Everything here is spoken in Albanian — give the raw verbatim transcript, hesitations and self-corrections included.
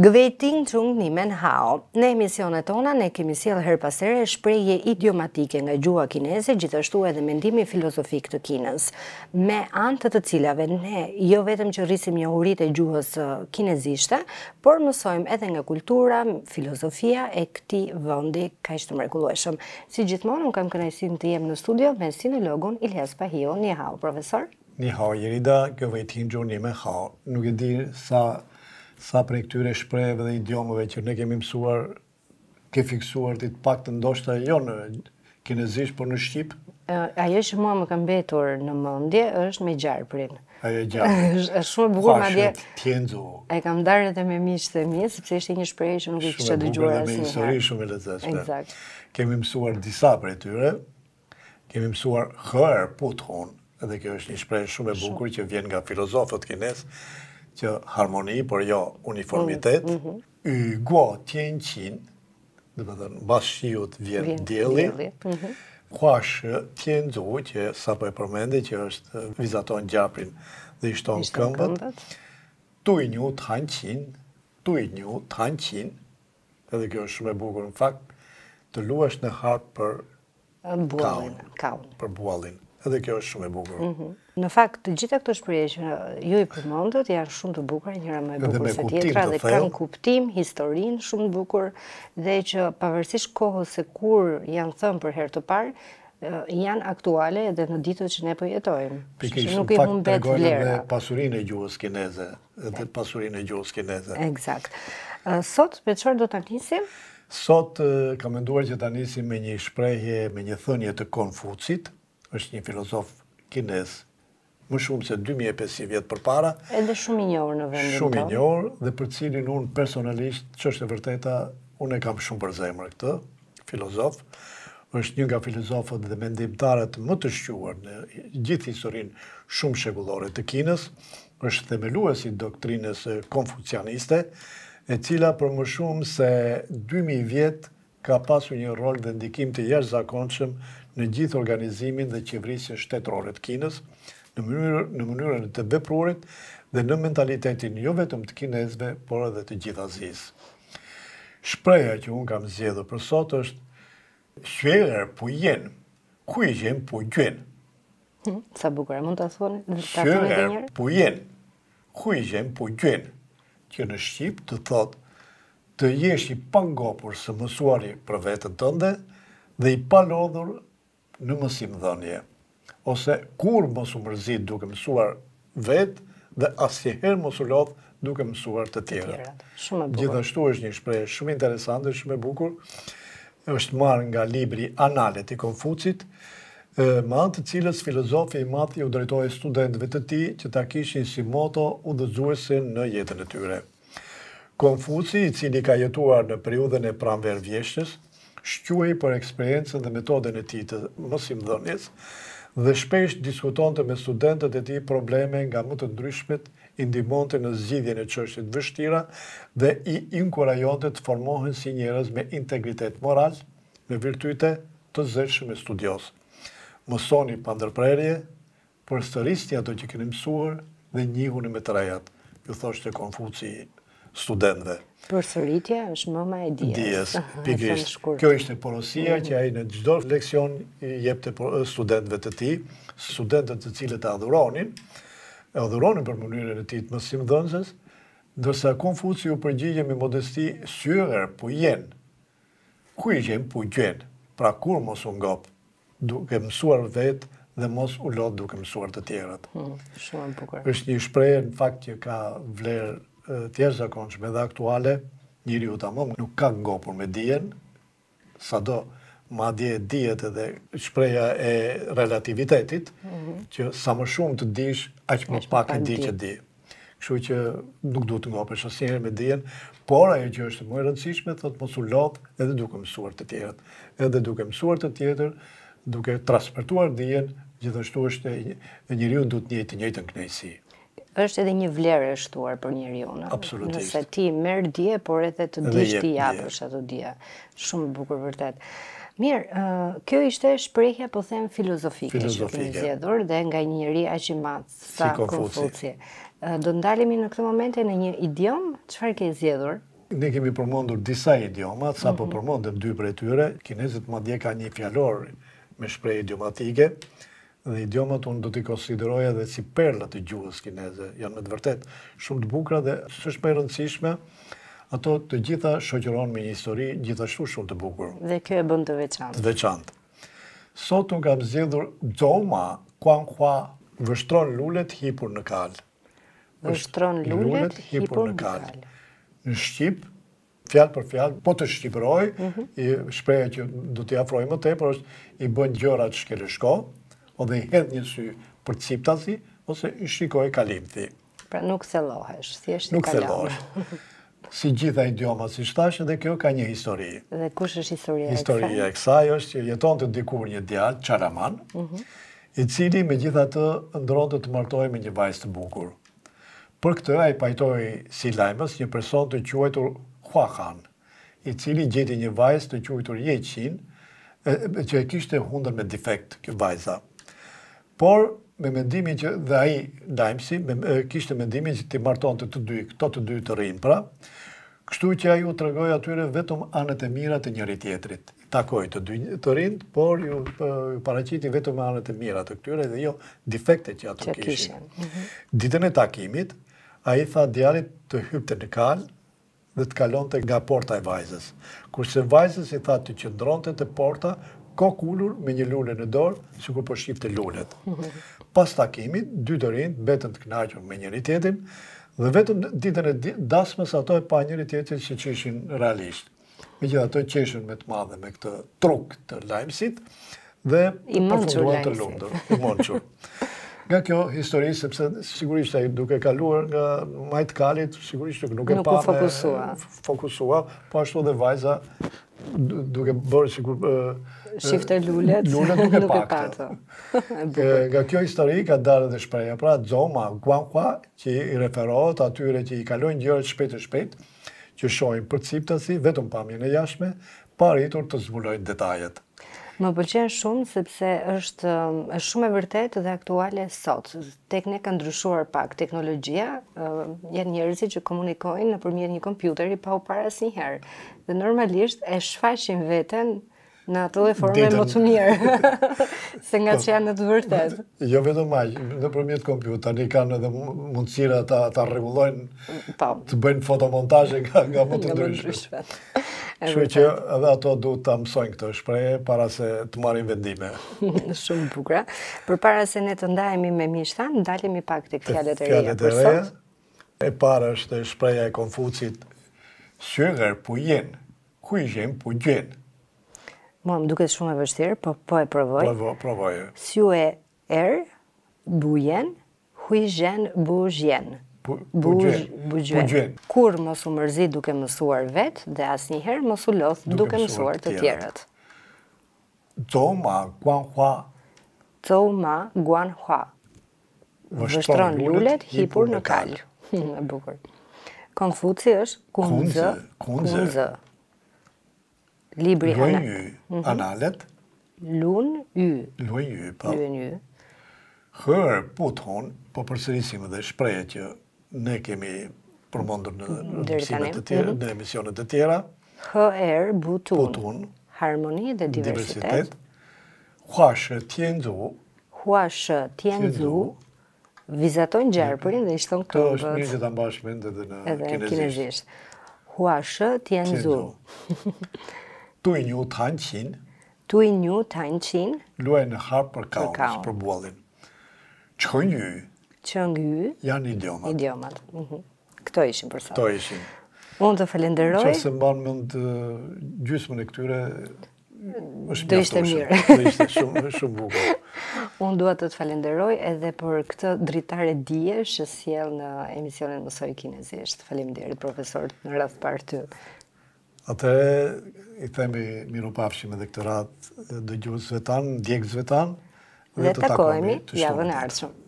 Gëvejting chung ni men hao. Në emisionet tona ne kemi sjellë her pas here shprehje idiomatike nga gjuha kineze, gjithashtu edhe mendimi filozofik të Kinës, me anë të të cilave ne jo vetëm që rrisim njohuritë e gjuhës kinezishte, por mësojmë edhe nga kultura, filozofia e këtij vendi kaq të mrekullueshëm. Si gjithmonë, unë kam kënaqësinë të jem në studio me sinologun Ilyas Pahiu. Ni hao, profesor. Ni hao, Jerida, gëvejting chung ni men hao. Nuk e di sa sa prej këtyre shprehjeve dhe idiomëve që ne kemi mësuar, ke fiksuar të pak të ndoshta jo në kinezisht, por në shqip? Ajo që mua më ka mbetur në mendje është me gjarprin. Ajo gjarprin. Është shumë e bukur madje. Tienzo. E kam ndarë edhe me miqtë e mi, sepse ishte një shprehje që nuk e kisha dëgjuar asnjëherë. Shumë e bukur dhe me histori shumë e lezetshme. Eksakt. Kemi mësuar disa prej tyre. Kemi mësuar hër puthun, edhe kjo është një shprehje shumë e bukur që vjen nga filozofët kinez, që harmoni, por jo uniformitet. Y guo tien qin, dhe më thënë, bas shiut vjen dielli. Hua shë tien zu, që sa po e përmendi, që është vizaton gjaprin dhe i shton këmbët. Tuj nju t'han qin, tuj nju t'han qin, edhe kjo është shumë e bukur, në fakt, të luash në harp për kaun, për buallin. Edhe kjo është shumë e bukur. Në fakt, të gjitha këto shprehje që ju i përmendët janë shumë të bukura, njëra më e bukur se tjetra dhe kanë kuptim, historinë shumë të bukur dhe që pavarësisht kohës se kur janë thënë për herë të parë, janë aktuale edhe në ditët që ne po jetojmë. Pikërisht, në fakt tregojnë edhe pasurinë e gjuhës kineze, edhe pasurinë e gjuhës kineze. Eksakt. Sot me çfarë do ta nisim? Sot kam menduar që ta nisim me një shprehje, me një thënie të Konfucit, është një filozof kinez më shumë se dy mijë e pesëqind vjet përpara. Edhe shumë i njohur në vendin tonë. Shumë i njohur dhe për cilin unë personalisht, ç'është e vërteta, unë e kam shumë për zemër këtë filozof. Është një nga filozofët dhe mendimtarët më të shquar në gjithë historinë shumë shekullore të Kinës. Është themeluesi i doktrinës konfucianiste, e cila për më shumë se dy mijë vjet ka pasur një rol dhe ndikim të jashtëzakonshëm në gjithë organizimin dhe qeverisjen shtetërore të Kinës, në mënyrën, në mënyrën të vepruarit dhe në mentalitetin jo vetëm të kinezëve, por edhe të gjithë Azisë. Shpreha që unë kam zgjedhur për sot është Xue'er pu yen, huijen pu guen. Sa bukur, mund ta thoni? Xue'er pu yen, huijen pu guen, që në shqip të thotë të jesh i pangopur së mësuari për vetën tënde dhe i palodhur në mësimdhënie, ose kur mos u mërzit duke mësuar vetë dhe asnjëherë mos u lodh duke mësuar të tjerët. Gjithashtu është një shprehje shumë interesante, shumë e bukur, është marrë nga libri Analet i Konfucit, me anë të cilës filozofi i madh u drejtoi studentëve të tij që ta kishin si moto udhëzuese në jetën e tyre. Konfuci, i cili ka jetuar në periudhën e pranverëvjeshtës, shquhej për eksperiencën dhe metodën e tij të mësimdhënies dhe shpesh diskutonte me studentët e tij probleme nga më të ndryshmet, i ndihmonte në zgjidhjen e çështjeve të vështira dhe i inkurajonte të formohen si njerëz me integritet moral, me virtyte të zëshëm e studios. Mësoni pa ndërprerje, përsërisni ato që keni mësuar dhe njihuni me të rejat, ju thoshte Konfuci studentëve. Përsëritja është mëma e dijes. Dijes, pikërisht. Kjo ishte porosia që ai në çdo leksion i jepte studentëve të tij, studentët të cilët e adhuronin, e adhuronin për mënyrën e tij të mësimdhënëses, ndërsa Konfuci u përgjigje me modesti, Xue'er pu yen, huijen pu guen, pra kur mos u ngop, duke mësuar vetë dhe mos u lodh duke mësuar të tjerët. Shumë e bukur. Është një shprehje në fakt që ka vlerë të jashtëzakonshme dhe aktuale, njeriu tamam nuk ka ngopur me dijen, sado madje dihet edhe shpreha e relativitetit, që sa më shumë të dish, aq më pak e di që di. Kështu që nuk duhet të ngopesh asnjëherë me dijen, por ajo që është më e rëndësishme, thotë mos u lodh edhe duke mësuar të tjerët. Edhe duke mësuar të tjetër, duke transmetuar dijen, gjithashtu është njeriu duhet të njejë të njëjtën kënaqësi. Është edhe një vlerë e shtuar për njeriu. Absolutisht. Nëse ti merr dije, por edhe të dish ti japësh ato dije. Shumë bukur vërtet. Mirë, kjo ishte shprehja, po them, filozofike që kemi zgjedhur dhe nga një njeri aq i madh sa Konfuci. Do ndalemi në këtë momente në një idiom, çfarë ke zgjedhur? ne kemi përmendur disa idiomat, sa po përmendëm dy prej tyre, kinezët madje ka një fjalor me shprehje idiomatike, dhe idiomat unë do t'i konsideroj edhe si perlat të gjuhës kineze. Janë me të vërtet shumë të bukura dhe s'është më e rëndësishme, ato të gjitha shoqëron me një histori gjithashtu shumë të bukur. Dhe kjo e bën të veçantë. Të veçantë. Sot unë kam zgjedhur Zoma Kuanghua, vështron lulet hipur në kal. Vështron lulet hipur në kal. Në Shqip, fjalë për fjalë, po të shqipëroj, i shpreha që do t'i afroj më tepër është i bën gjërat shkeleshko, ose i hedh një sy për ciptasi, ose i shikoj kalimthi. Pra nuk thellohesh, thjesht i Nuk kalon. thellohesh. Si gjitha idiomat, si shtashën, dhe kjo ka një histori. Dhe kush është historia e kësaj? Historia e kësaj është që jeton të dikur një djalë, Qaraman, i cili me gjitha të ndronte të martohej me një vajzë të bukur. Për këtë ai pajtoi si lajmës një person të quajtur Huahan, i cili gjeti një vajzë të quajtur Yeqin, që e kishte hundër me defekt kjo vajza. Por me mendimin që dhe ai lajmësi kishte mendimin që t'i martonte të dy, këto të dy të rinë pra, kështu që ai u tregoi atyre vetëm anët e mira të njëri tjetrit. Takoi të dy të rinjt, por ju paraqiti vetëm anët e mira të këtyre dhe jo defektet që ato kishin. Ditën e takimit, ai tha djalit të hypte në kal dhe të kalonte nga porta e vajzës. Kurse vajzës i tha të qëndronte te porta, kokë ulur me një lule në dorë, sikur po shifte lulet. Pas takimit, dy të rinjt mbetën të kënaqur me njëri tjetrin dhe vetëm ditën e dasmës ato e pa njëri tjetrin që qeshin realisht. Megjithatë qeshin me të madhe me këtë truk të lajmësit dhe përfunduan të lumtur, i mençur. Nga kjo histori, sepse sigurisht ai duke kaluar nga majt kalit, sigurisht nuk e pa fokusua. fokusua, po ashtu dhe vajza duke bërë sikur shifte lulet, lulet nuk e nuk e pa pato. Nga kjo histori ka dalë dhe shpreha, pra Zoma Kuanghua, që i referohet atyre që i kalojnë gjërat shpejt e shpejt, që shohin përciptasi, vetëm pamjen e jashtme, pa arritur të zbulojnë detajet. Më pëlqen shumë sepse është, është shumë e vërtetë dhe aktuale sot. Tek ne ka ndryshuar pak teknologjia, janë njerëzit që komunikojnë nëpërmjet një kompjuteri pa u parë asnjëherë. Dhe normalisht e shfaqin veten në ato dhe forme më të mirë, se nga që janë në të vërtet. Jo vetëm aq, nëpërmjet kompjuterit tani kanë edhe mundësira ta ta rregullojnë, të bëjnë fotomontazhe nga nga më të ndryshme. Kështu që edhe ato duhet ta mësojnë këtë shprehje para se të marrin vendime. Shumë bukur. Përpara se ne të ndahemi me miqtan, ndalemi pak tek fjalët e reja për sot. E para është shprehja e Konfucit, "Xue pu yen, hui zhen pu juan." Mua më duket shumë e vështirë, po po e provoj. Po provoje. Xue er bu yen, hui zhen bu zhen. Bugjen. Kur mos u mërzi duke mësuar vetë dhe asnjëherë mos u lodh duke mësuar të tjerët. Zoma Kuanghua. Zoma Kuanghua. Vështron lulet hipur në kal. E bukur. Konfuci është Kunzë. Kunzë. Libri Analet. Lun Yu. Lun Yu, po. Lun Yu. Hër puton, po përsërisim edhe shprehje që ne kemi përmendur në mësimet të tjera, në emisionet të tjera. Hër butun, harmoni dhe diversitet. Hua shë tianzu. Hua shë tianzu. Vizatojnë gjarpërin dhe i shton këmbët. Të është mirë që ta mbash mend edhe në kinezisht. Hua shë tianzu. Tui nju tan qin. Tui nju tan qin. Luaj në harp për kaun, për buallin. Chengyu. Chengyu. Janë idiomat. Idiomat. Këto ishin për sot. Këto ishin. Unë të falenderoj. Që se mban mend gjysmën e këtyre është do ishte mirë. Do ishte shumë shumë bukur. Unë dua të të falenderoj edhe për këtë dritare dijesh që sjell në emisionin Mësoj Kinezisht. Faleminderit profesor në radhë parë ty. Atëherë i themi miropafshim edhe këtë radhë dëgjuesve tan, ndjekësve tan. Dhe takohemi javën e ardhshme.